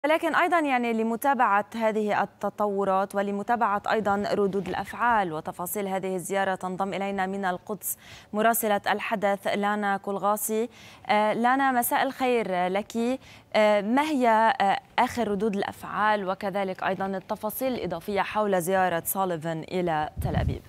لكن أيضا يعني لمتابعة هذه التطورات ولمتابعة أيضا ردود الأفعال وتفاصيل هذه الزيارة تنضم إلينا من القدس مراسلة الحدث لانا كولغاصي. لانا، مساء الخير لك. ما هي آخر ردود الأفعال وكذلك أيضا التفاصيل الإضافية حول زيارة سوليفان إلى تل أبيب؟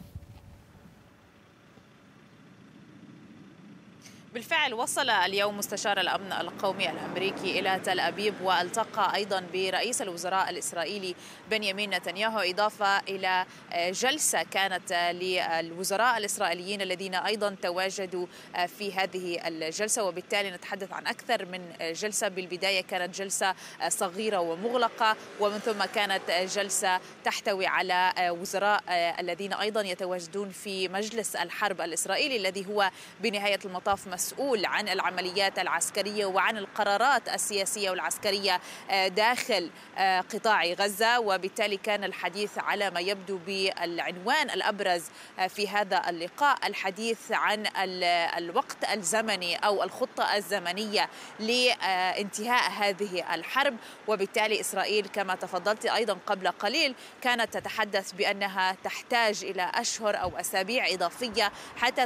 بالفعل وصل اليوم مستشار الأمن القومي الأمريكي إلى تل أبيب، والتقى أيضا برئيس الوزراء الإسرائيلي بنيامين نتنياهو، إضافة إلى جلسة كانت للوزراء الإسرائيليين الذين أيضا تواجدوا في هذه الجلسة. وبالتالي نتحدث عن أكثر من جلسة. بالبداية كانت جلسة صغيرة ومغلقة، ومن ثم كانت جلسة تحتوي على وزراء الذين أيضا يتواجدون في مجلس الحرب الإسرائيلي الذي هو بنهاية المطاف مسؤول عن العمليات العسكرية وعن القرارات السياسية والعسكرية داخل قطاع غزة. وبالتالي كان الحديث على ما يبدو بالعنوان الأبرز في هذا اللقاء الحديث عن الوقت الزمني أو الخطة الزمنية لانتهاء هذه الحرب. وبالتالي إسرائيل كما تفضلت أيضا قبل قليل كانت تتحدث بأنها تحتاج إلى أشهر أو أسابيع إضافية حتى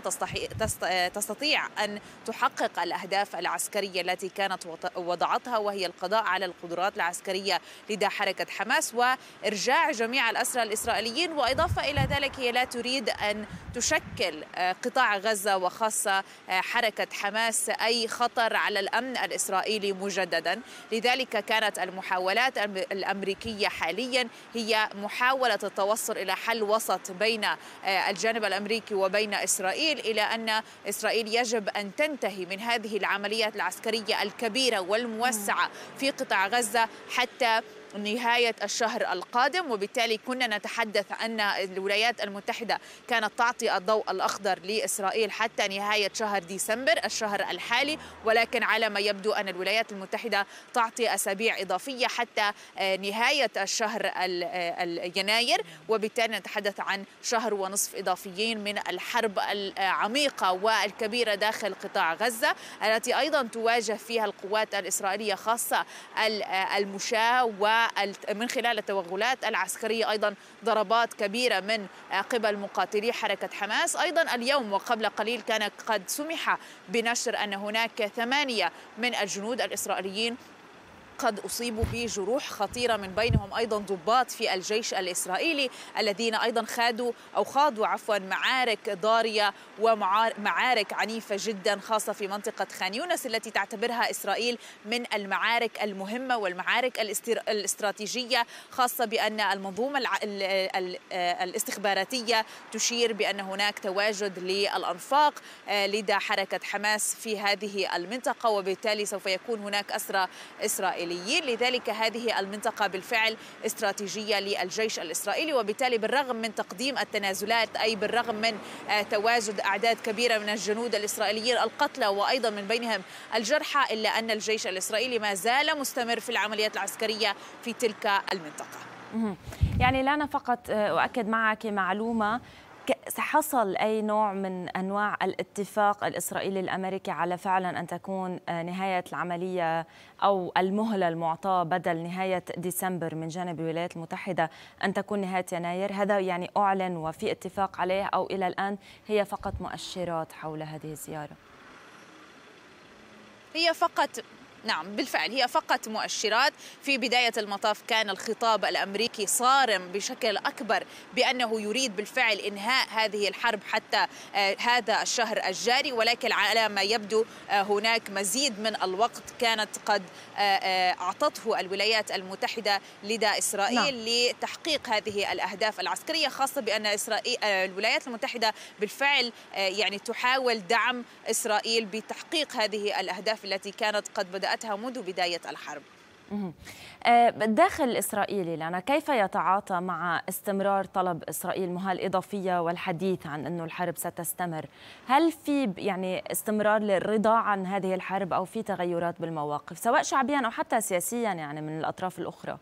تستطيع أن تحقق الأهداف العسكرية التي كانت وضعتها، وهي القضاء على القدرات العسكرية لدى حركة حماس وإرجاع جميع الأسرى الإسرائيليين. وإضافة إلى ذلك هي لا تريد أن تشكل قطاع غزة وخاصة حركة حماس أي خطر على الأمن الإسرائيلي مجددا. لذلك كانت المحاولات الأمريكية حاليا هي محاولة التوصل إلى حل وسط بين الجانب الأمريكي وبين إسرائيل، إلى أن إسرائيل يجب أن تنتهي من هذه العمليات العسكرية الكبيرة والموسعة في قطاع غزة حتى نهاية الشهر القادم. وبالتالي كنا نتحدث أن الولايات المتحدة كانت تعطي الضوء الأخضر لإسرائيل حتى نهاية شهر ديسمبر الشهر الحالي، ولكن على ما يبدو أن الولايات المتحدة تعطي أسابيع إضافية حتى نهاية الشهر يناير. وبالتالي نتحدث عن شهر ونصف إضافيين من الحرب العميقة والكبيرة داخل قطاع غزة التي أيضا تواجه فيها القوات الإسرائيلية خاصة المشاة ومن خلال التوغلات العسكرية أيضا ضربات كبيرة من قبل مقاتلي حركة حماس. أيضا اليوم وقبل قليل كان قد سمح بنشر أن هناك 8 من الجنود الإسرائيليين قد أصيبوا بجروح خطيرة، من بينهم أيضا ضباط في الجيش الإسرائيلي الذين أيضا خاضوا معارك ضارية ومعارك عنيفة جدا خاصة في منطقة خان يونس التي تعتبرها إسرائيل من المعارك المهمة والمعارك الاستراتيجية، خاصة بأن المنظومة الاستخباراتية تشير بأن هناك تواجد للأنفاق لدى حركة حماس في هذه المنطقة، وبالتالي سوف يكون هناك أسرى إسرائيليين. لذلك هذه المنطقة بالفعل استراتيجية للجيش الإسرائيلي. وبالتالي بالرغم من تقديم التنازلات، أي بالرغم من تواجد أعداد كبيرة من الجنود الإسرائيليين القتلى وأيضا من بينهم الجرحى، إلا أن الجيش الإسرائيلي ما زال مستمر في العمليات العسكرية في تلك المنطقة. يعني لا فقط أؤكد معك معلومة، حصل أي نوع من أنواع الاتفاق الإسرائيلي الأمريكي على فعلا أن تكون نهاية العملية أو المهلة المعطاة بدل نهاية ديسمبر من جانب الولايات المتحدة أن تكون نهاية يناير؟ هذا يعني أعلن وفي اتفاق عليه، أو إلى الآن هي فقط مؤشرات حول هذه الزيارة؟ هي فقط نعم بالفعل هي فقط مؤشرات. في بداية المطاف كان الخطاب الأمريكي صارم بشكل أكبر بأنه يريد بالفعل إنهاء هذه الحرب حتى هذا الشهر الجاري، ولكن على ما يبدو هناك مزيد من الوقت كانت قد أعطته الولايات المتحدة لدى إسرائيل لتحقيق هذه الأهداف العسكرية، خاصة بأن الولايات المتحدة بالفعل يعني تحاول دعم إسرائيل بتحقيق هذه الأهداف التي كانت قد بدأت منذ بداية الحرب. الداخل الإسرائيلي لنا كيف يتعاطى مع استمرار طلب إسرائيل مهال إضافية والحديث عن أنه الحرب ستستمر؟ هل في يعني استمرار للرضا عن هذه الحرب أو في تغيرات بالمواقف سواء شعبيا أو حتى سياسيا يعني من الأطراف الأخرى؟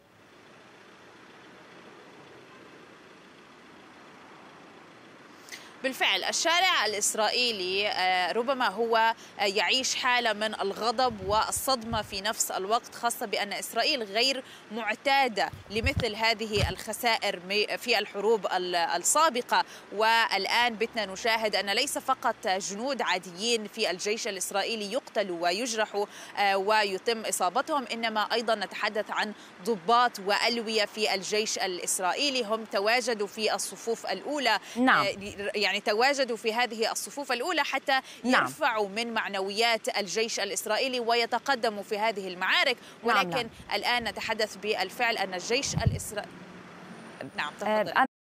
بالفعل الشارع الإسرائيلي ربما هو يعيش حالة من الغضب والصدمة في نفس الوقت، خاصة بأن إسرائيل غير معتادة لمثل هذه الخسائر في الحروب السابقة. والآن بتنا نشاهد أن ليس فقط جنود عاديين في الجيش الإسرائيلي يقتلوا ويجرحوا ويتم إصابتهم، إنما أيضا نتحدث عن ضباط وألوية في الجيش الإسرائيلي هم تواجدوا في الصفوف الأولى. نعم. يعني تواجدوا في هذه الصفوف الأولى حتى يرفعوا من معنويات الجيش الإسرائيلي ويتقدموا في هذه المعارك. ولكن الآن نتحدث بالفعل أن الجيش الإسرائيلي. نعم تفضل.